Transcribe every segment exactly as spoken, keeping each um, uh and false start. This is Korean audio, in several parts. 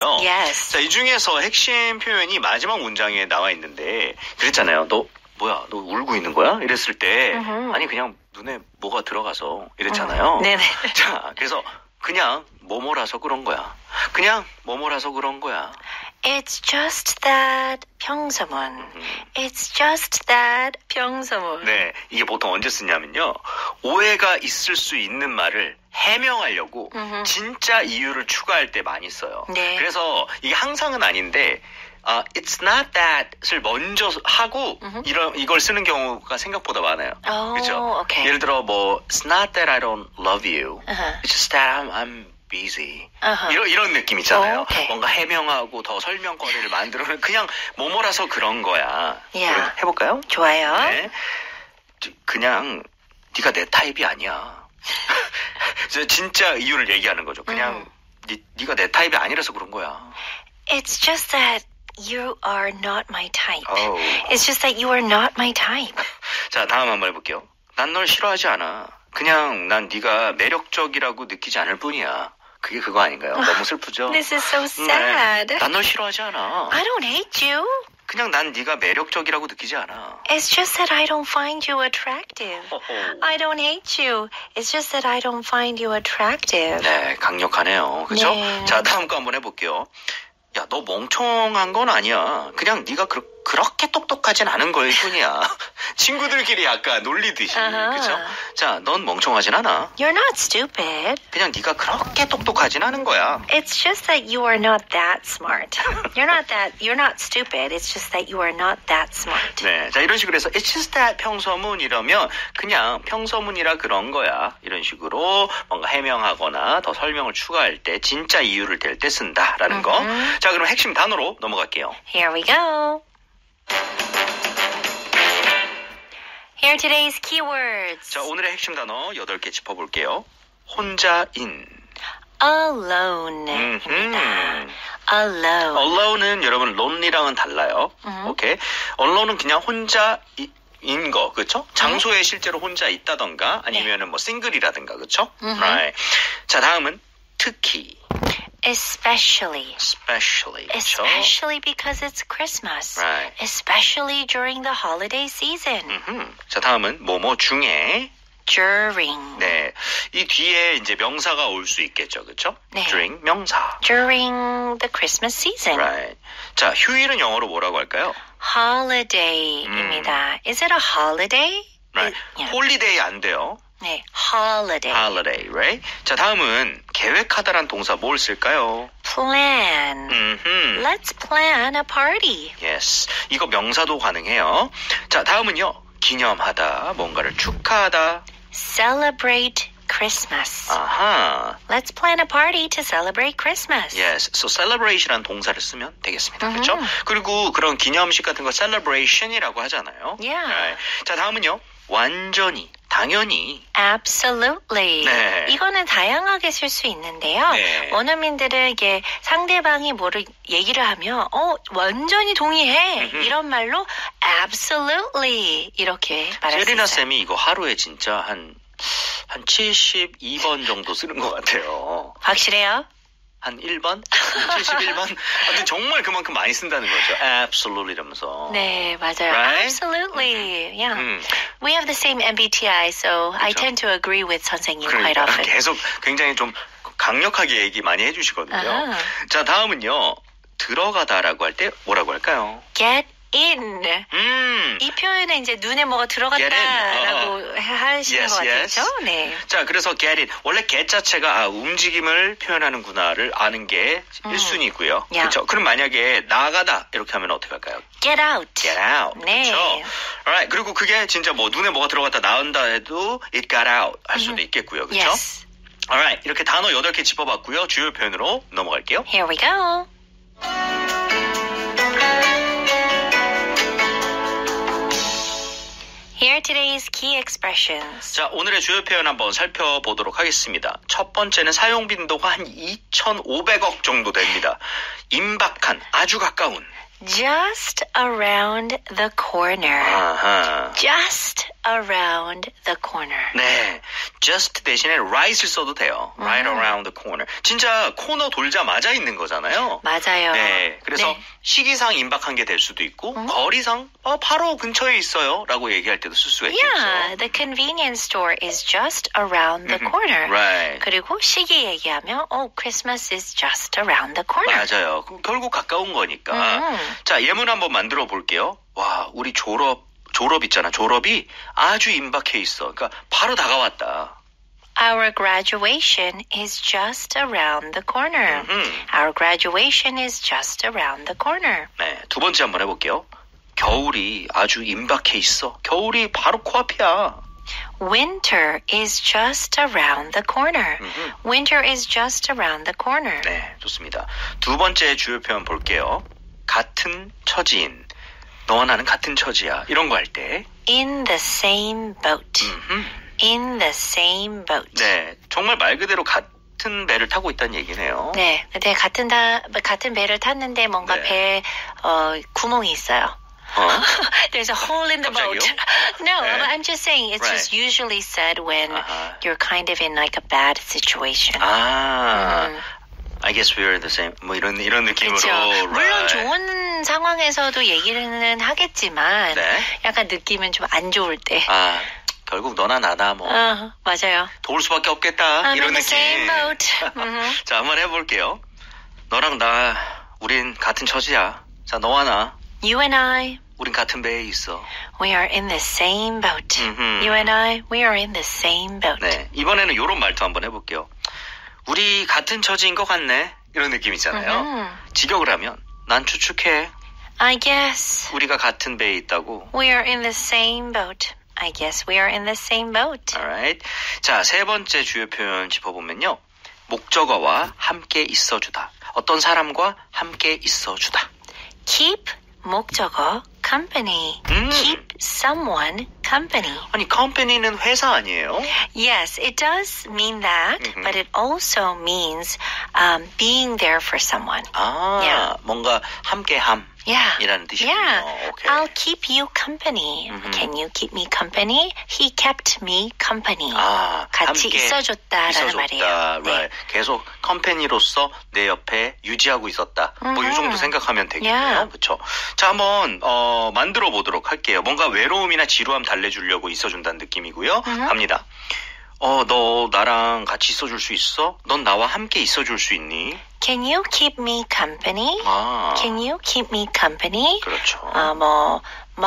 Yes. 자, 이 중에서 핵심 표현이 마지막 문장에 나와 있는데 그랬잖아요. 너 뭐야? 너 울고 있는 거야? 이랬을 때 Uh-huh. 아니 그냥 눈에 뭐가 들어가서 이랬잖아요. Uh-huh. 네네. 자, 그래서 그냥 뭐뭐라서 그런 거야. 그냥 뭐뭐라서 그런 거야. It's just that 평서문. It's just that 평서문. 네, 이게 보통 언제 쓰냐면요. 오해가 있을 수 있는 말을 해명하려고 음흠. 진짜 이유를 추가할 때 많이 써요. 네. 그래서 이게 항상은 아닌데 아, it's not that을 먼저 하고 이런 이걸 쓰는 경우가 생각보다 많아요. 오, 그렇죠? 오케이. 예를 들어 뭐 it's not that I don't love you. Uh-huh. It's just that I'm, I'm busy. Uh-huh. 이런 이런 느낌 있잖아요. 오, 오케이. 뭔가 해명하고 더 설명거리를 만들어는 그냥 뭐뭐라서 그런 거야. Yeah. 그럼 해볼까요? 좋아요. 네. 그냥 네가 내 타입이 아니야. 진짜 이유를 얘기하는 거죠. 그냥 음. 네, 네가 내 타입이 아니라서 그런 거야. It's just that you are not my type. Oh. It's just that you are not my type. 자, 다음 한번 해볼게요. 난 널 싫어하지 않아. 그냥 난 네가 매력적이라고 느끼지 않을 뿐이야. 그게 그거 아닌가요? 너무 슬프죠? This is so sad. 난 널 싫어하지 않아. I don't hate you. 그냥 난 네가 매력적이라고 느끼지 않아. It's just that I don't find you attractive. 어허. I don't hate you. It's just that I don't find you attractive. 네, 강력하네요. 그죠? 네. 자, 다음 거 한번 해볼게요. 야, 너 멍청한 건 아니야. 그냥 네가 그, 그렇게 똑똑하진 않은 거일 뿐이야. 친구들끼리 약간 놀리듯이. 아하. 그죠? 자, 넌 멍청하진 않아. You're not stupid. 그냥 네가 그렇게 똑똑하진 않은 거야. It's just that you are not that smart. You're not that, you're not stupid. It's just that you are not that smart. 네, 자 이런 식으로 해서 It's just that 평서문 이러면 그냥 평서문이라 그런 거야. 이런 식으로 뭔가 해명하거나 더 설명을 추가할 때 진짜 이유를 댈 때 쓴다라는 거. 음흠. 자, 그럼 핵심 단어로 넘어갈게요. Here we go. Here are today's keywords. 자, 오늘의 핵심 단어 여덟 개 짚어볼게요. 혼자인. Alone입니다. 음흠. Alone. Alone은 여러분 lonely랑은 달라요. 음. 오케이. Alone은 그냥 혼자 이, 인 거, 그렇죠? 장소에 실제로 혼자 있다던가 아니면은 뭐 싱글이라든가, 그렇죠? 음흠. Right. 자, 다음은 특히, Especially. especially, 그렇죠? Especially because it's Christmas. Right. Especially during the holiday season. 음흠. 자, 다음은 뭐뭐 중에. During. 네, 이 뒤에 이제 명사가 올 수 있겠죠, 그렇죠? 네. during 명사. During the Christmas season. Right. 자, 휴일은 영어로 뭐라고 할까요? Holiday입니다. Is it a holiday? Right. Yeah. 홀리데이 안 돼요. 네, holiday. holiday, right? 자, 다음은 계획하다란 동사 뭘 쓸까요? Plan. 음흠. Let's plan a party. Yes. 이거 명사도 가능해요. 자, 다음은요. 기념하다, 뭔가를 축하하다. Celebrate Christmas. 아하. Let's plan a party to celebrate Christmas. Yes. So celebration이라는 동사를 쓰면 되겠습니다. 음흠. 그렇죠? 그리고 그런 기념식 같은 거 celebration이라고 하잖아요. Yeah. Right. 자, 다음은요. 완전히, 당연히. Absolutely. 네. 이거는 다양하게 쓸 수 있는데요. 네. 원어민들은 이게 상대방이 뭐를 얘기를 하면 어 완전히 동의해 음흠. 이런 말로 absolutely 이렇게 말할 수 세리나 있어요. 쌤이 이거 하루에 진짜 한, 한 칠십이 번 정도 쓰는 것 같아요. 확실해요? 한 일 번? 칠십일 번? 근데 정말 그만큼 많이 쓴다는 거죠. Absolutely 이러면서. 네, 맞아요. Right? Absolutely. Yeah. 음. We have the same 엠비티아이, so I 그쵸. tend to agree with 선생님 quite 그러니까 often. 계속 굉장히 좀 강력하게 얘기 많이 해주시거든요. 아하. 자, 다음은요. 들어가다라고 할 때 뭐라고 할까요? Get in. 음. 이 표현은 이제 눈에 뭐가 Get in. 들어갔다라고 어. 하시는 Yes, 것 같아요. yes. 그렇죠? 네. 자, 그래서 get in. 원래 get 자체가 아, 움직임을 표현하는구나를 아는 게 음. 일 순위고요. 야. 그렇죠? 그럼 만약에 나가다 이렇게 하면 어떻게 할까요? Get out. get out. 네. 그렇죠? Alright. 그리고 그게 진짜 뭐 눈에 뭐가 들어갔다 나온다 해도 it got out 할 수도 있겠고요. 그렇죠? Yes. Alright. 이렇게 단어 여덟 개 짚어봤고요. 주요 표현으로 넘어갈게요. Here we go. Here are today's key expressions. 자, 오늘의 주요 표현 한번 살펴보도록 하겠습니다. 첫 번째는 사용 빈도가 한 이천오백억 정도 됩니다. 임박한, 아주 가까운. Just around the corner. 아하. Just around the corner. 네, just 대신에 right을 써도 돼요. Right 음. around the corner. 진짜 코너 돌자마자 있는 거잖아요. 맞아요. 네, 그래서 네. 시기상 임박한 게 될 수도 있고 음. 거리상 어, 바로 근처에 있어요 라고 얘기할 때도 쓸 수가 있겠죠. Yeah, the convenience store is just around the Mhm. corner. Right. 그리고 시기 얘기하면 oh, Christmas is just around the corner. 맞아요. 그럼 결국 가까운 거니까. 음. 자, 예문 한번 만들어 볼게요. 와, 우리 졸업, 졸업 있잖아. 졸업이 아주 임박해 있어. 그러니까 바로 다가왔다. Our graduation is just around the corner. 음. Our graduation is just around the corner. 네, 두 번째 한번 해볼게요. 겨울이 아주 임박해 있어. 겨울이 바로 코앞이야. Winter is just around the corner. 음흠. Winter is just around the corner. 네, 좋습니다. 두 번째 주요 표현 볼게요. 같은 처지인. 너와 나는 같은 처지야. 이런 거 할 때. In the same boat. 음흠. In the same boat. 네, 정말 말 그대로 같은 배를 타고 있다는 얘기네요. 네, 근데 같은 다 같은 배를 탔는데 뭔가 네. 배에 어, 구멍이 있어요. 어? There's a hole in the boat. 갑자기요? No, 네. but I'm just saying it's Right. just usually said when 아하. you're kind of in like a bad situation. 아, 음. I guess we're the same. 뭐 이런 이런 느낌으로. 그렇죠. 물론 right. 좋은 상황에서도 얘기는 하겠지만 네. 약간 느낌은 좀 안 좋을 때. 아, 결국 너나 나나 뭐 어, 맞아요. 도울 수밖에 없겠다. I'm 이런 in the 느낌. same boat. 음흠. 자, 한번 해볼게요. 너랑 나, 우린 같은 처지야. 자, 너와 나, You and I, 우린 같은 배에 있어. we are in the same boat. 음흠. You and I, we are in the same boat. 네, 이번에는 이런 말투 한번 해볼게요. 우리 같은 처지인 것 같네. 이런 느낌 있잖아요. 음. 직역을 하면 난 추측해. I guess 우리가 같은 배에 있다고. we are in the same boat. I guess we are in the same boat. Alright. 자, 세 번째 주요 표현 짚어보면요. 목적어와 함께 있어주다. 어떤 사람과 함께 있어주다. Keep 목적어 company. 음. Keep someone company. 아니, company는 회사 아니에요? Yes, it does mean that, Mhm. but it also means um, being there for someone. 아, Yeah. 뭔가 함께함. Yeah. 이라는 뜻이군요. Yeah. 오케이. I'll keep you company. Mhm. Can you keep me company? He kept me company. 아, 같이 함께 있어줬다라는 있어줬다. 말이에요. Right. 계속 컴퍼니로서 내 옆에 유지하고 있었다. 뭐 이 음흠. 정도 생각하면 되겠네요. Yeah. 그렇죠. 자, 한번 어, 만들어 보도록 할게요. 뭔가 외로움이나 지루함 달래주려고 있어준다는 느낌이고요. 음흠. 갑니다. 어, 너 나랑 같이 있어줄 수 있어? 넌 나와 함께 있어줄 수 있니? Can you keep me company? 아, Can you keep me company? 그렇죠. 어, 뭐,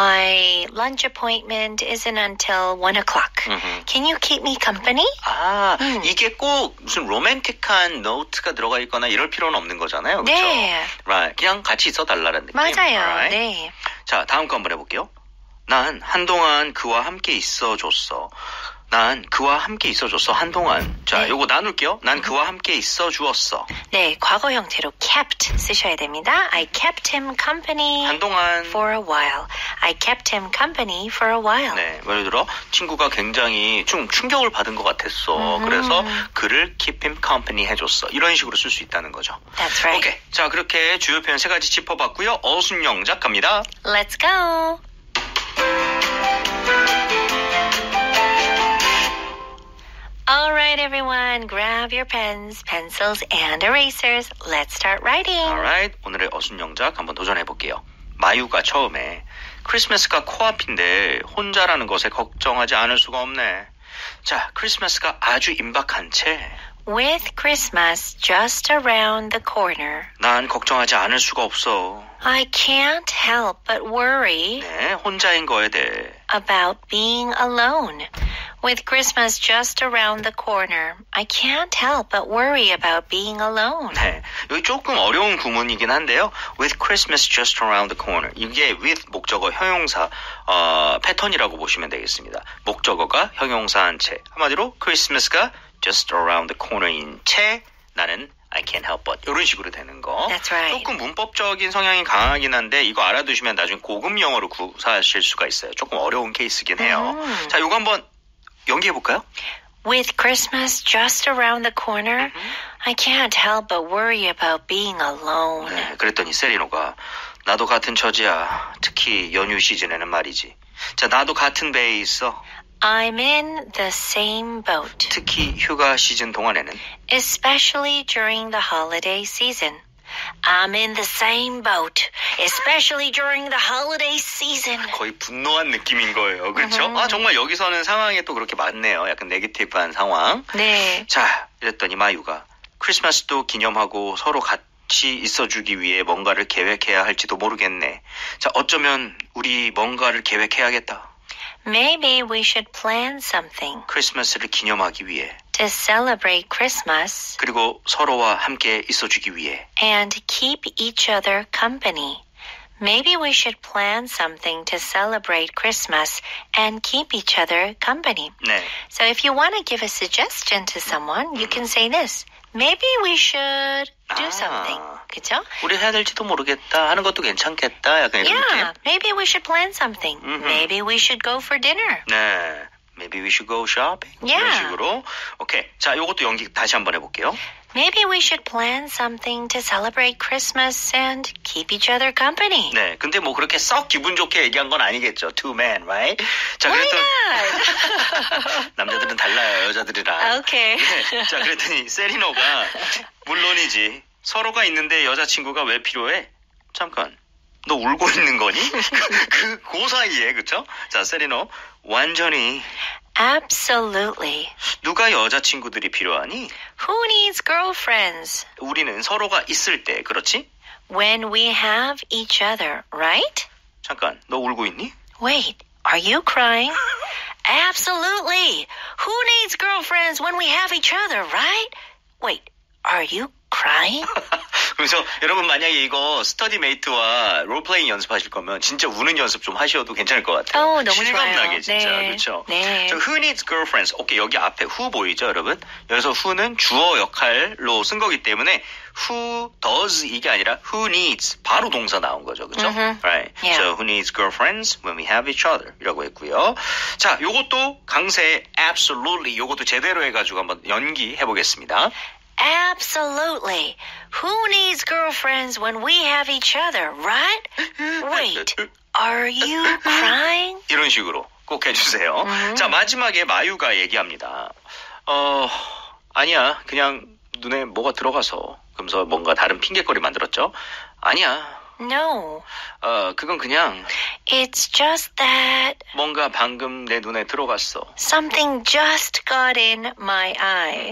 my lunch appointment isn't until one o'clock. 음흠. Can you keep me company? 아, 음. 이게 꼭 무슨 로맨틱한 노트가 들어가 있거나 이럴 필요는 없는 거잖아요. 그렇죠? 네. Right. 그냥 같이 있어 달라는 느낌. 맞아요. Alright. 네. 자, 다음 거 한번 해볼게요. 난 한동안 그와 함께 있어줬어. 난 그와 함께 있어줬어. 한동안. 자, 네. 요거 나눌게요. 난 그와 함께 있어주었어. 네, 과거 형태로 kept 쓰셔야 됩니다. I kept him company 한동안. for a while. I kept him company for a while. 네, 예를 들어 친구가 굉장히 좀 충격을 받은 것 같았어. 음. 그래서 그를 keep him company 해줬어. 이런 식으로 쓸 수 있다는 거죠. That's right. 오케이. 자, 그렇게 주요 표현 세 가지 짚어봤고요. 어순영작 갑니다. Let's go. All right, everyone, grab your pens, pencils, and erasers. Let's start writing. Alright. 오늘의 어순영작 한번 도전해볼게요. 마유가 처음에 크리스마스가 코앞인데 혼자라는 것에 걱정하지 않을 수가 없네. 자, 크리스마스가 아주 임박한 채 With Christmas just around the corner, 난 걱정하지 않을 수가 없어. I can't help but worry 네, 혼자인 거에 대해. about being alone. With Christmas just around the corner, I can't help but worry about being alone. 네, 여기 조금 어려운 구문이긴 한데요. With Christmas just around the corner. 이게 with 목적어 형용사 어, 패턴이라고 보시면 되겠습니다. 목적어가 형용사한 채. 한마디로 크리스마스가 just around the corner인 채 나는 I can't help but 이런 식으로 되는 거. That's right. 조금 문법적인 성향이 강하긴 한데 이거 알아두시면 나중에 고급 영어로 구사하실 수가 있어요. 조금 어려운 케이스긴 해요. 음. 자, 이거 한번 연기해볼까요? With Christmas just around the corner, I can't help but worry about being alone. 네, 그랬더니 세리노가 나도 같은 처지야. 특히 연휴 시즌에는 말이지. 자, 나도 같은 배에 있어. I'm in the same boat, 특히 휴가 시즌 동안에는. especially during the holiday season. I'm in the same boat, especially during the holiday season. 거의 분노한 느낌인 거예요. 그렇죠? 아, 정말 여기서는 상황에 또 그렇게 맞네요. 약간 네거티브한 상황. 네. 자, 이랬더니 마유가 크리스마스도 기념하고 서로 같이 있어주기 위해 뭔가를 계획해야 할지도 모르겠네. 자, 어쩌면 우리 뭔가를 계획해야겠다. Maybe we should plan something 크리스마스를 기념하기 위해. to celebrate Christmas 그리고 서로와 함께 있어주기 위해. and keep each other company. Maybe we should plan something to celebrate Christmas and keep each other company. 네. So if you want to give a suggestion to someone, you can say this. Maybe we should do 아. something. 그죠? 우리 해야 될지도 모르겠다 하는 것도 괜찮겠다. 약간 이런 Yeah, 느낌. maybe we should plan something. Mhm. Maybe we should go for dinner. 네. Maybe we should go shopping. Yeah. 이런 식으로. 오케이. 자, 요것도 연기 다시 한번 해볼게요. Maybe we should plan something to celebrate Christmas and keep each other company. 네. 근데 뭐 그렇게 썩 기분 좋게 얘기한 건 아니겠죠. Two men, right? 자, Why 그랬더니 not? 남자들은 달라요. 여자들이랑. Okay. 네. 자, 그랬더니 세리노가 물론이지. 서로가 있는데 여자친구가 왜 필요해? 잠깐. 너 울고 있는 거니? 그, 그 사이에, 그쵸? 자, 세리노. 완전히. Absolutely. 누가 여자친구들이 필요하니? Who needs girlfriends 우리는 서로가 있을 때, 그렇지? when we have each other, right? 잠깐, 너 울고 있니? Wait, are you crying? Absolutely. Who needs girlfriends when we have each other, right? Wait, are you crying? 그래서 여러분 만약에 이거 스터디 메이트와 롤플레잉 연습하실 거면 진짜 우는 연습 좀 하셔도 괜찮을 것 같아요. 어, 너무 실감나게 좋아요. 진짜. 네. 그렇죠? 네. 저 Who needs girlfriends? 오케이, 여기 앞에 who 보이죠, 여러분? 여기서 who는 주어 역할로 쓴 거기 때문에 who does 이게 아니라 who needs 바로 동사 나온 거죠. 그렇죠? Mhm. Right. Yeah. So who needs girlfriends when we have each other? 이라고 했고요. 자, 요것도 강세 absolutely 요것도 제대로 해가지고 한번 연기해 보겠습니다. Absolutely. Who needs girlfriends when we have each other, right? Wait, are you crying? 이런 식으로 꼭 해주세요. 음. 자, 마지막에 마유가 얘기합니다. 어, 아니야. 그냥 눈에 뭐가 들어가서. 그러면서 뭔가 다른 핑계거리 만들었죠. 아니야. No, 어, 그건 그냥 it's just that 뭔가 방금 내 눈에 들어갔어. something just got in my eye.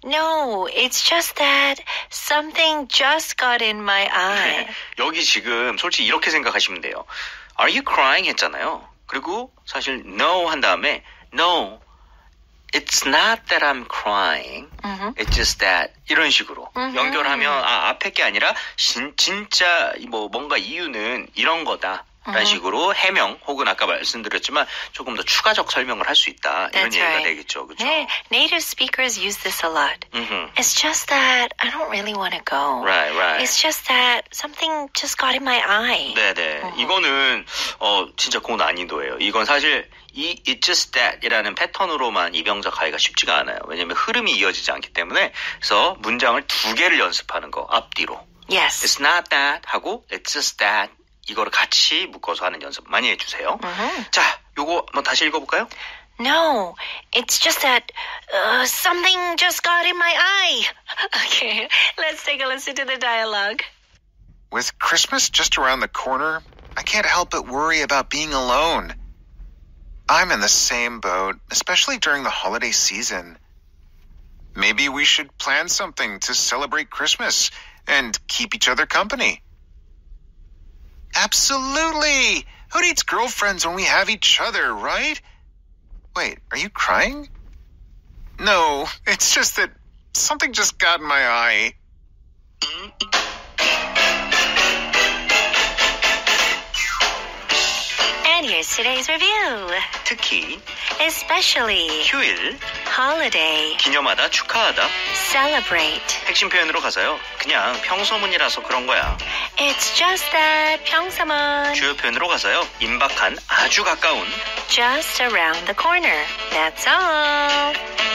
No, it's just that something just got in my eye. 여기 지금 솔직히 이렇게 생각하시면 돼요. Are you crying? 했잖아요. 그리고 사실 no 한 다음에 no, it's not that I'm crying. Mhm. It's just that 이런 식으로 음흠. 연결하면 아, 앞에 게 아니라 진, 진짜 뭐 뭔가 이유는 이런 거다. 라는 식으로 해명 혹은 아까 말씀드렸지만 조금 더 추가적 설명을 할 수 있다. 이런 That's 얘기가 right. 되겠죠. 그렇죠? 네, native speakers use this a lot. 음흠. It's just that I don't really want to go. Right, right. It's just that something just got in my eye. 네네. 이거는 어 진짜 고난이도예요. 이건 사실 이 It's just that이라는 패턴으로만 이병작 하기가 쉽지가 않아요. 왜냐하면 흐름이 이어지지 않기 때문에 그래서 문장을 두 개를 연습하는 거 앞뒤로. Yes. It's not that 하고 It's just that 이거를 같이 묶어서 하는 연습 많이 해주세요. Mhm. 자, 요거 한번 다시 읽어볼까요? No, it's just that uh, something just got in my eye. Okay, let's take a listen to the dialogue. With Christmas just around the corner, I can't help but worry about being alone. I'm in the same boat, especially during the holiday season. Maybe we should plan something to celebrate Christmas and keep each other company. Absolutely! Who needs girlfriends when we have each other, right? Wait, are you crying? No, it's just that something just got in my eye. And here's today's review. 특히 Especially, 휴일, holiday, 기념하다, 축하하다 celebrate. 핵심 표현으로 가서요. 그냥 평소문이라서 그런 거야. It's just that 평소문. 주요 표현으로 가서요. 임박한 아주 가까운 Just around the corner. That's all.